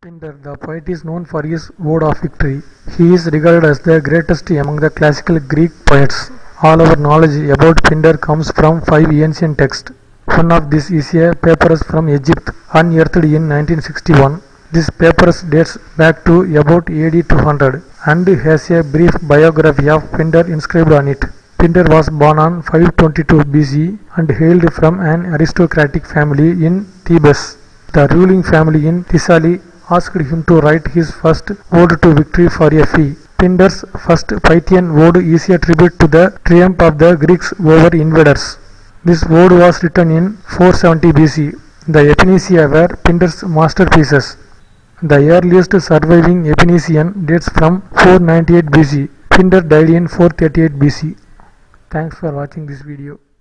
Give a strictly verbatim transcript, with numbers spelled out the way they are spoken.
Pindar, the poet, is known for his ode of victory. He is regarded as the greatest among the classical Greek poets. All our knowledge about Pindar comes from five ancient texts. One of these is a papyrus from Egypt, unearthed in nineteen sixty-one. This papyrus dates back to about A D two hundred and has a brief biography of Pindar inscribed on it. Pindar was born on five twenty-two B C and hailed from an aristocratic family in Thebes. The ruling family in Thessaly asked him to write his first ode to victory for a fee. Pindar's first Pythian ode is a tribute to the triumph of the Greeks over invaders. This ode was written in four seventy B C. The Epinicia were Pindar's masterpieces. The earliest surviving epinicion dates from four ninety-eight B C. Pindar died in four thirty-eight B C. Thanks for watching this video.